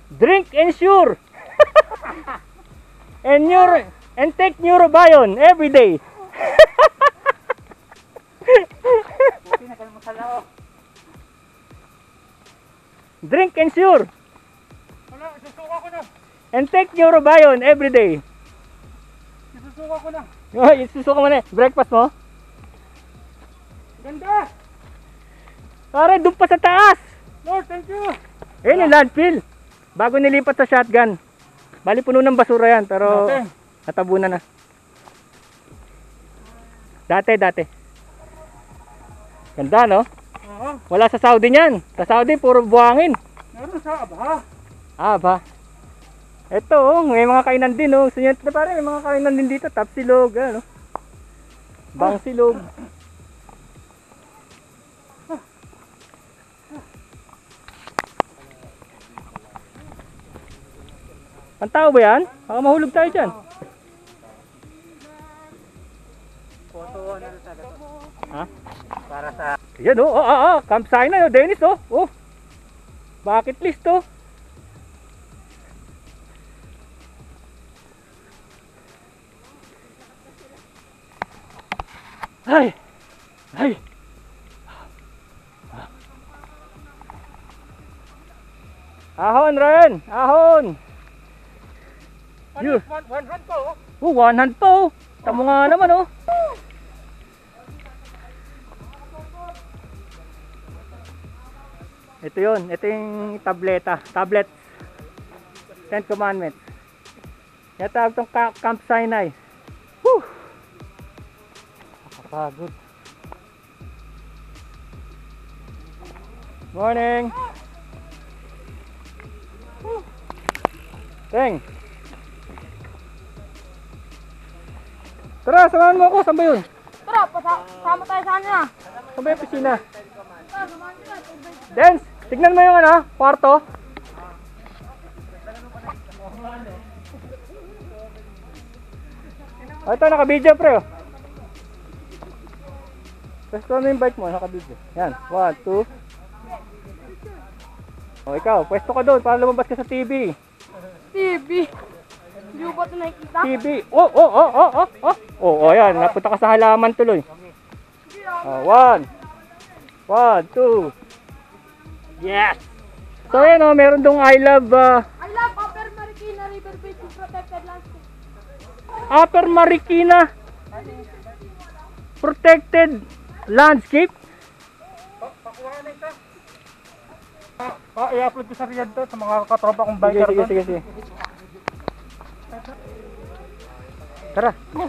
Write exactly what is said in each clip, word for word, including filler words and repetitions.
Drink Ensure. and neuro and take Neurobion every day. Drink Ensure. Wala, susuka ko na. And take Neurobion every day. Susuka ko na. Oh, isusuka mo na. Breakfast mo? Ganda! Pare, doon pa sa taas. Lord, thank you. Ayun yung landfill. Bago nilipat sa shotgun. Bali puno ng basura yan, pero Dati. natabunan na. Dati, dati. Ganda, no? Oo. Wala sa Saudi niyan. Sa Saudi, puro buhangin. Meron sa Aba. Ah, ba? Ito, oh, may mga kainan din, oh. Sunyat na pare, may mga kainan din dito. Tapsilog, ano? Bangsilog. Pantao ba yan? Baka mahulog tayo dyan. Ha? Para sa... Yan, oh, oh, oh, oh. Camp Sinai, oh, Dennis, oh. Oh. Bucket list, oh. Ay! Ay! Ahon, Ren! Ahon! Ano, one, one hand ko, oh. Oh, one hand pa, oh. Tamo nga naman, oh. Ito yun. Ito yung tableta. Tablet. Ten Commandments. Yan tawag itong Camp Sinai. Woo! Nakapagod. Morning! Teng! Tara, samahan mo ako. Saan ba yun? Tara, sama tayo sa kanya. Saan ba yung pisina? Tara, samahan nila. Dance! Tignan mo yung ano, kwarto. Oh, ito, naka-video pre. Oh. Pwesto mo yung bike mo, naka-video. Yan, one, two. O, oh, ikaw, pwesto ka doon para lumabas ka sa T V. T V. Hindi mo ba ito nakikita? T V. Oh, oh, oh, oh, oh, oh. Oh, oh, yan, napunta ka sa halaman tuloy. Oh, one. One, two. Yes! So, yan o, oh, meron dong I love, uh, I love Upper Marikina River Beach Protected Landscape. Upper Marikina Protected Landscape. Pakuha na ito. Ah, i-upload ko sa Riyadh to sa mga katropa kong Sige, biker sige, doon. sige, sige. Tara.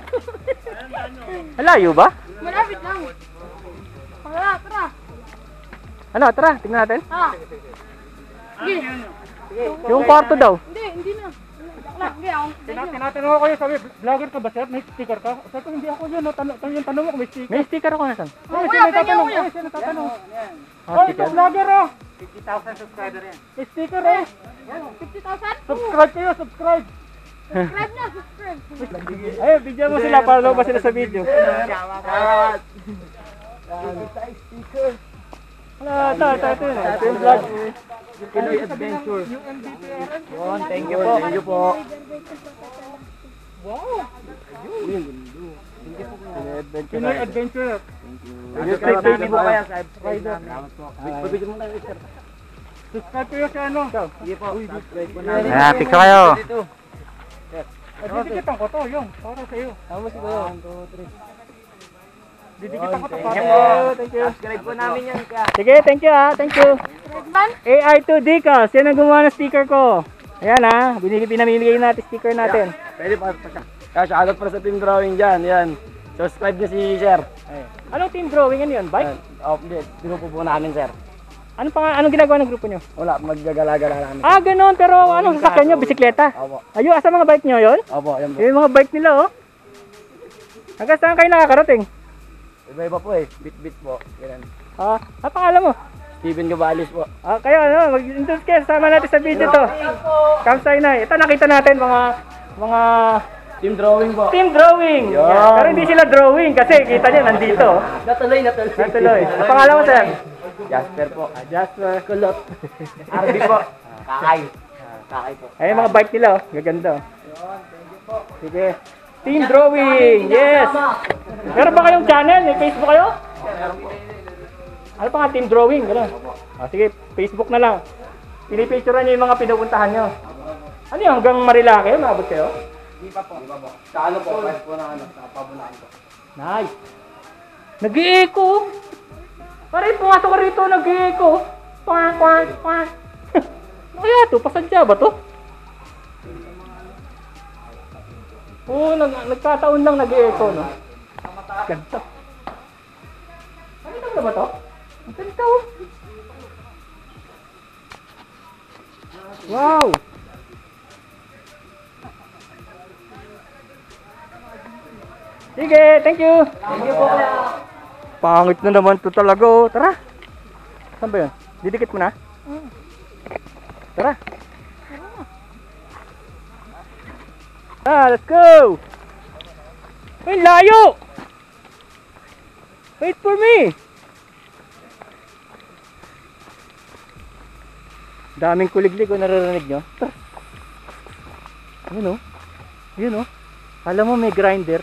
Malayo ba? Malapit lang. Tara, tara. Ano, tara, tingnan natin. Ha. Sige. Yung kwarto daw. Hindi, hindi na. Wala, hindi ako. Tina- Tinatanong ko kayo, sabi, vlogger ka ba sir? May sticker ka? Sabi ko, hindi ako yun. No? Tan yung tanong mo kung may sticker. May sticker ako nasan? Ay, kuya, siya may pwede tatanong. kuya. Ay, siya natatanong. Ah, Oh, ito sticker. vlogger oh. fifty thousand subscriber yan. May sticker oh. fifty thousand? Subscribe kayo, subscribe. Subscribe na, subscribe. Ay, video mo sila para lumabas sila sa video. Shoutout. Wala, ito, ito, ito yun. Ito yung vlog. Pinoy Adventure. Yun, thank you po. Thank you po. Wow. Adventure. Pinoy Adventure. Subscribe namin po kaya sa Rider. Pabidyo mo tayo, sir. Subscribe kayo sa ano? Sige po. Subscribe po namin. Ah, picture kayo. Didikitan ko to, yung. Para sa iyo. Tama si Kuya. one, two, three. Didikitan ko to Thank para you sa po. Thank you. Subscribe po namin yan. Sige, thank you ha. Thank you. Subscribe man? A I two Decals. Yan ang gumawa ng sticker ko. Ayan ha. Binili, pinamimigay natin sticker natin. Pwede pa pa siya. Kaya shoutout para sa team drawing dyan. Yan. Subscribe niyo si Sir. Anong team drawing? Ano yun? Bike? Yan. Oh, hindi. Grupo po namin, Sir. Ano pa, anong ginagawa ng grupo nyo? Wala. Maggagala-gala namin. Ah, ganun. Pero anong sasakyan nyo? Bisikleta? Opo. Ayun, asa mga bike nyo yun? Opo. Yan po. Yung mga bike nila oh. Hanggang saan kayo nakakarating? Iba-iba po eh. Bit-bit po. Yan. Ah, ang pangalan mo? Steven Gabalis po. Ah, kayo ano, mag-introduce kayo. Sama natin sa video to. Camp Sinai. Ito nakita natin mga mga Team drawing po. team drawing. Yan. Yan. Pero hindi sila drawing kasi kita nyo nandito. Natuloy, natuloy. Natuloy. Ang pangalan mo sir? Jasper po. Ah, Jasper. Kulot. R B po. Kakay. Kakay po. Ay, mga bike nila, oh. Gaganda, oh. Sige. Team drawing, yes! Meron ba kayong channel? May Facebook kayo? Ano pa nga, team drawing? Gano'n. Ah, sige, Facebook na lang. Pinipicturean nyo yung mga pinupuntahan nyo. Ano yun, hanggang Marilake? Maabot kayo? Hindi pa po. Hindi pa po. Sa ano po, first po na ano, sa pabulaan ko. Nice. Nag-i-echo. Pare, pumasok ka rito, nag-i-echo. Kwak, kwak, kwak. Ano kaya ito? Pasadya ba to? Oo, nag nagkataon lang nag-i-echo, no? Ganda. Ano ito ba to? Ang ganda, oh. Wow! Sige, thank you! Thank you po kaya. Pangit na naman to talaga, oh. Tara! Saan ba yun? Didikit mo na? Tara! Ah, let's go! Uy, layo! Wait for me! Daming kuliglig o naririnig nyo. Tara! Yun o. Yun o. Alam mo may grinder.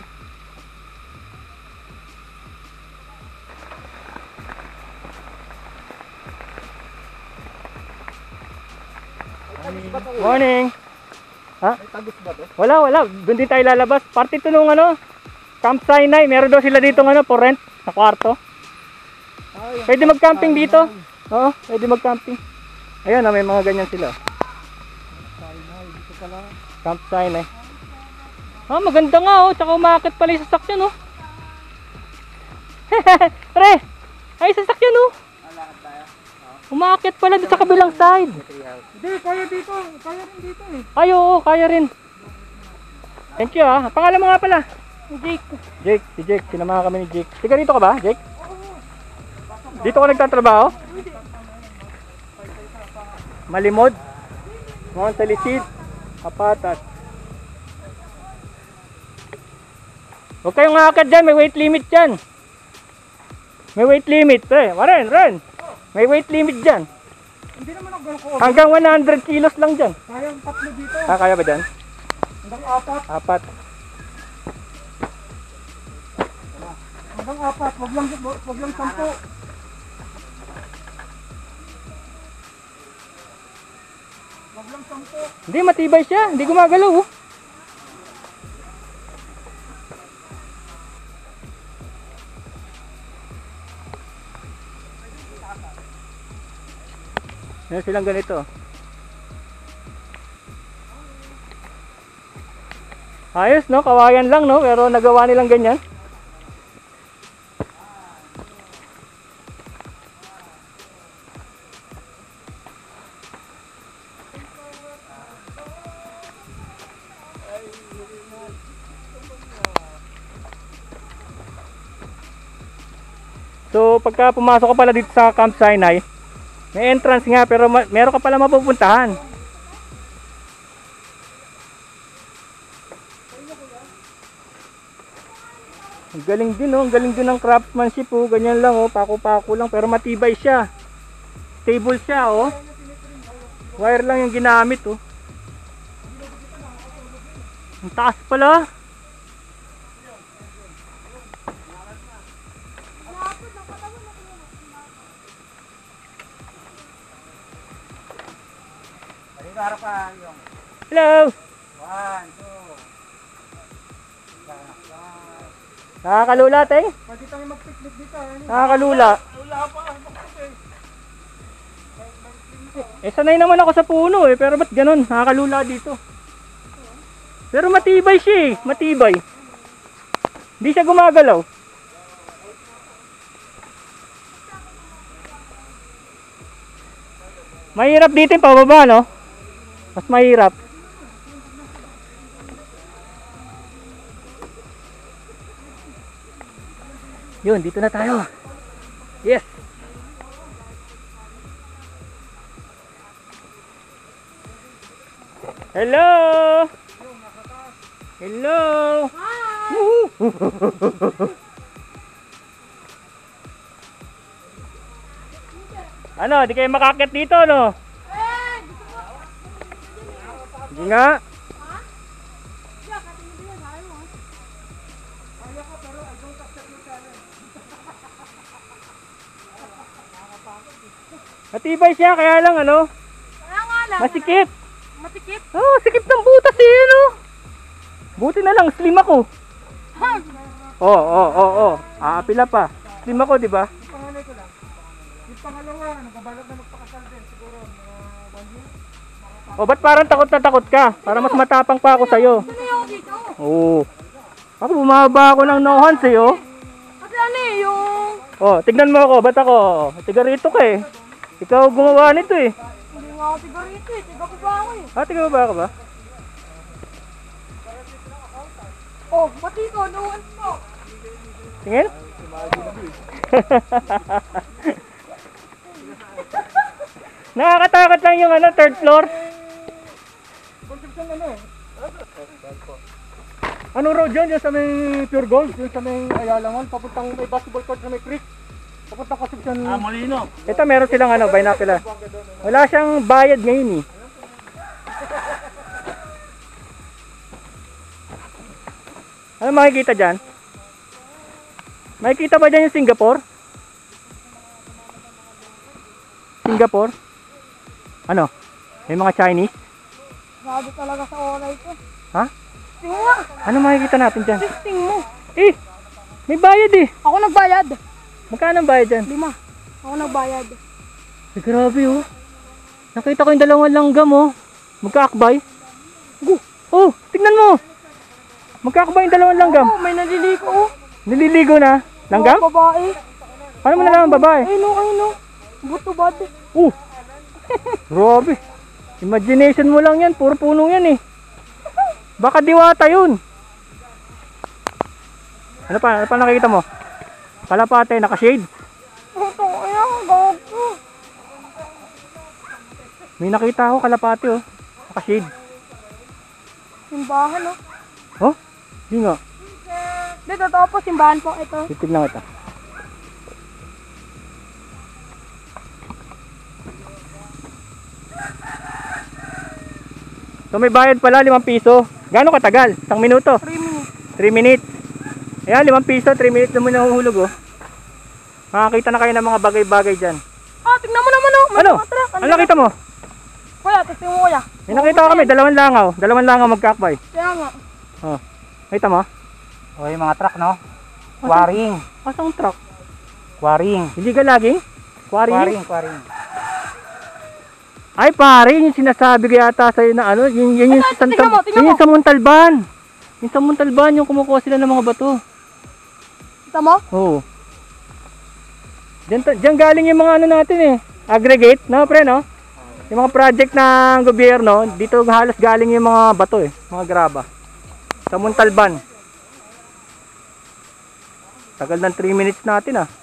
Morning! Ha? Tagus ba to? Wala, wala. Doon din tayo lalabas. Parte ito nung ano, Camp Sinai. Meron daw sila dito ano, for rent sa kwarto. Pwede mag-camping dito. Oo, pwede mag-camping. Ayun, may mga ganyan sila. Camp Sinai. Ah, maganda nga oh. Tsaka umakit pala yung sasakyan oh. Pre, ay sasakyan oh. Umakit pala dito sa kabilang side. Hindi, kaya dito. Kaya rin dito eh. Ay, oo, kaya rin. Thank you ah. Pangalan mo nga pala? Jake. Jake, si Jake. Sinamahan kami ni Jake. Tiga rito ka ba, Jake? Dito ka nagtatrabaho? Malimod? Mount Talisid? Kapatas? Huwag kayong ngakad dyan. May weight limit dyan. May weight limit. Eh, Maren, Ren. May weight limit dyan. Hindi naman ako ganun ko. Hanggang one hundred kilos lang dyan. Kaya ang tatlo dito. Ah, kaya ba dyan? Hanggang apat. Apat. Hanggang apat. Wag lang, wag lang sampu. Wag lang sampu. Hindi, matibay siya. Hindi gumagalaw oh. Meron silang ganito. Ayos no, kawayan lang no, pero nagawa nilang ganyan. So pagka pumasok ka pala dito sa Camp Sinai, may entrance nga pero ma meron ka pala mapupuntahan. Ang galing din oh, ang galing din ng craftsmanship oh, ganyan lang oh, pako-pako lang pero matibay siya. Stable siya oh. Wire lang yung ginamit oh. Ang taas pala. Hello! One, two. Nakakalula teng? Pwede tayo mag-picnic dito. eh. Nakakalula. Wala pa. Eh sanay naman ako sa puno eh, pero ba't ganun? Nakakalula dito. Pero matibay siya eh, matibay. Hindi siya gumagalaw. Mahirap dito yung pababa no? Mas mahirap. Yun, dito na tayo. Yes. Hello. Hello. Ano, di kayo makakit dito no? Sige nga. Matibay siya, kaya lang ano, Kaya nga lang. masikip. Matikip. Oh, sikip ng butas eh, ano. Buti na lang, slim ako. Oo, oo, oo, oo. Aapila pa. Slim ako, di ba? Yung panganay ko lang. Yung pangalawa, nagbabalak na magpakasal din. Siguro, mga one year. O, ba't parang takot na takot ka? Para mas matapang pa ako sa'yo. Ano yung dito? Oo. Ako, bumaba ako ng no hands eh, oh. Kasi ano eh, yung... Oh, tignan mo ako, ba't ako? Tigarito ka eh. Ikaw gumawa nito eh. Hindi nga ako tiga rito eh, tiga ko ba ako eh. Ah, tiga ba ka ba? Oh, pati ko, no one's mo. Tingin? Nakakatakot lang yung ano, third floor. Construction ano eh. Ano road yun? Yung sa may Pure Gold? Yung sa may Ayala Mall, papuntang may basketball court na may creek. Papuntang construction. Ah, Molino. Ito meron silang ano, binocular. Wala siyang bayad ngayon eh. Ano makikita dyan? Makikita ba dyan yung Singapore? Singapore? Ano? May mga Chinese? Grabe talaga sa oray ko. Ha? Tingnan mo. Ano makikita natin dyan? Testing mo. Eh! May bayad eh! Ako nagbayad. Magkano ang bayad dyan? Lima. Ako nagbayad. Eh, grabe oh. Nakita ko yung dalawang langgam oh. Magkaakbay. Go. Oh, tignan mo. Magkaakbay yung dalawang langgam. Oh, may naliligo oh. Nililigo na. Langgam? Oh, babae. Paano mo nalaman babae? Ay no, ay no. Buto bad. Oh. Grabe. Imagination mo lang yan. Puro puno yan eh. Baka diwata yun. Ano pa? Ano pa nakikita mo? Kalapate, naka-shade. Ito, ayan, gago. May nakita ako kalapate oh. Naka-shade. Simbahan oh. Oh? Hindi nga. Dito, tapos simbahan po ito. Titignan kita. So may bayad pala, limang piso. Gaano katagal? Isang minuto? three minutes. three minutes. Ayan, limang piso, three minutes naman nahuhulog oh. Makakita na kayo ng mga bagay-bagay dyan. Ah, tignan mo naman oh. May Ano? mga truck. Ano nakita mo? Kuya, testing mo kuya. May nakita ko kami, dalawang langaw. Dalawang langaw magkakbay. Kaya nga. Oh. Nakita mo? O yung mga truck no? Quarrying. Asang truck? Quarrying. Hindi ka laging? Quarrying? Quarrying. Ay pare, yung sinasabi ko yata sa'yo na ano, yun, yun, yung, Ito, sa, tingnan mo, tingnan yun mo. yung sa Montalban. Yung sa Montalban, yung kumukuha sila ng mga bato. Kita mo? Oo. Diyan, ta- diyan galing yung mga ano natin eh. Aggregate, no pre, no? Yung mga project ng gobyerno, dito halos galing yung mga bato eh. Mga graba. Sa Montalban. Tagal ng three minutes natin ah.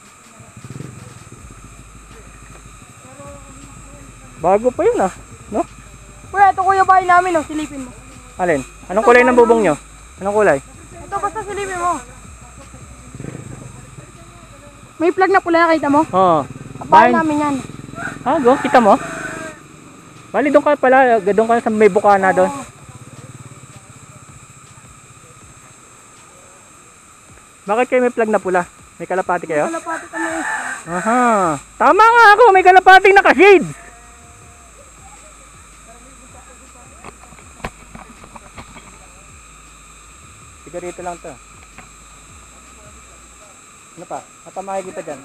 Bago pa yun ah. No? Kuya, ito kuya bahay namin oh. Silipin mo. Alin? Anong kulay ng bubong nyo? Anong kulay? Ito, basta silipin mo. May plug na pula, nakita mo? Oo. Bahay Bahay- namin yan. Ah, go, kita mo? Bali, doon ka pala, doon ka sa may bukana doon. Oo. Bakit kayo may plug na pula? May kalapati kayo? Kalapati kami. Aha. Tama nga ako, may kalapating naka-shade. Sigarito lang to. Ano pa? Ano pa makikita dyan?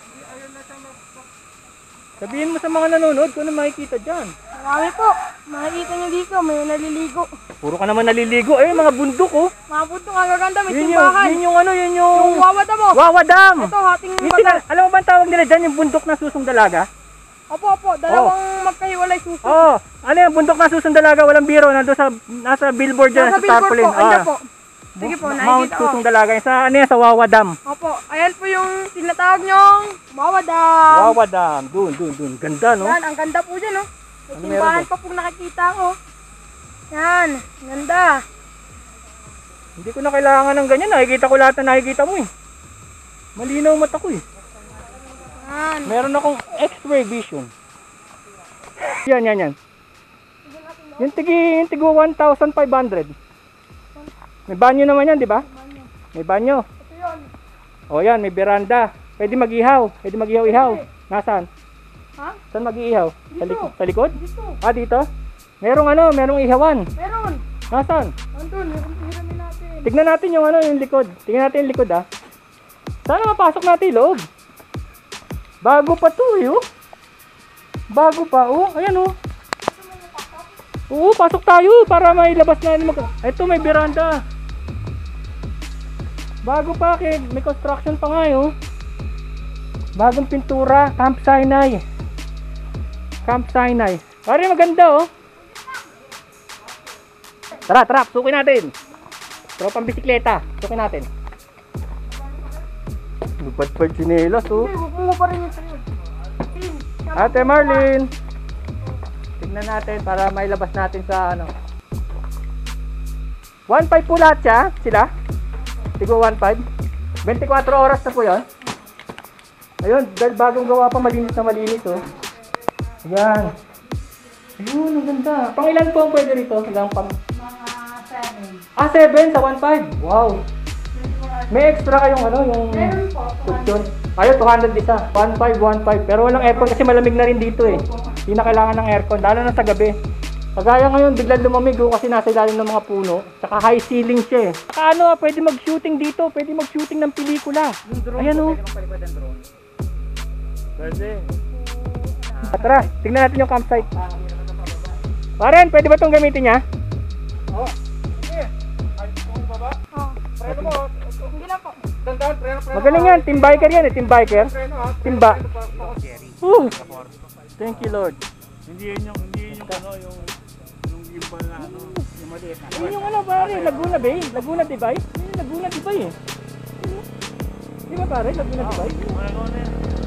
Sabihin mo sa mga nanonood kung ano makikita dyan. Marami po. Makikita niyo dito, may naliligo. Puro ka naman naliligo. Eh, mga bundok oh. Mga punto nga gaganda, may Yun yung, simbahan. yun yung ano, yun yung... Yung wawada mo. Wawa Dam! Ito, hating Yung batas. sina- alam mo ba ang tawag nila dyan? Yung bundok na susong dalaga? Opo, opo. Dalawang magkahiwalay suso. Oo. Oh, ano yung bundok na susong dalaga? Walang biro. Nandun sa, nasa billboard dyan, Nasa sa billboard tarpaulin. po. Anda Ah. po. Sige po, Mount nakikita ko. susong dalaga. Sa, ano yan? Sa Wawa Dam. Opo, ayan po yung tinatawag nyong wawada. Wawa Dam. Dun, dun, dun. Ganda, no? Yan, ang ganda po dyan, no? May Ano simbahan meron pa pong nakikita ko. Yan, ganda. Hindi ko na kailangan ng ganyan. Nakikita ko lahat na nakikita mo eh. Malinaw mata ko eh. Yan. Meron akong X-ray vision. Yan, yan, yan. Yung tigi, yung tigi one thousand five hundred. May banyo naman yan, di ba? May banyo. Ito yun. O yan, may veranda. Pwede mag-ihaw. Pwede mag-ihaw-ihaw. Nasaan? Ha? Saan mag-iihaw? Sa, Dito. lik- sa likod? Dito. Ah, dito? Merong ano, merong ihawan. Meron. Nasaan? Nandun, yung hiramin natin. Tignan natin yung ano, yung likod. Tignan natin yung likod ah. Sana mapasok natin yung loob. Bago pa to eh, oh. Bago pa, oh. Ayan, oh. Oo, pasok tayo para may labas na mag... Ito, may veranda. Bago pa, kid. May construction pa nga, oh. Bagong pintura. Camp Sinai. Camp Sinai. Pare, maganda, oh. Tara, tara, sukin natin. Tropang bisikleta. Sukin natin. Lupad pa yung chinelas, oh. Hindi, huwag mo pa rin yung sa'yo. Tin, Ate Marlene. Tignan natin para may labas natin sa ano. one five po lahat siya, sila. Tigo one five. twenty-four oras na po yun. Ayun, dahil bagong gawa pa, malinis na malinis, oh. Ayan. Ayun, ang ganda. Pang ilan po ang pwede rito? Hanggang pang... mga seven. Ah, seven sa one five. Wow. May extra kayong ano, yung... Meron po. Cushion. Ayun, two hundred isa. one five, one five. Pero walang aircon kasi malamig na rin dito eh. Hindi na kailangan ng aircon, lalo na sa gabi. Kagaya ngayon, biglang lumamig oh, kasi nasa ilalim ng mga puno. Tsaka high ceiling siya eh. Tsaka ano, pwede mag-shooting dito. Pwede mag-shooting ng pelikula. Ayan oh. Pwede. Tara, tingnan natin yung campsite. Paren, pwede ba itong gamitin niya? Oo. Sige. Ay, kung baba. Oh. Preno mo. Hindi lang po. Dandan, preno, preno. Magaling yan, team biker yan eh, team biker. Preno, ha? Timba. Preno, preno, preno. Woo! Thank you Lord. Hindi yun yung, hindi yun yung ano, yung, yung gimbal na ano, yung maliit na. Yun yung ano pare, Laguna Bay. Laguna Bay. Yun yung Laguna Bay eh. Di ba pare, Laguna Bay? Ano na yan?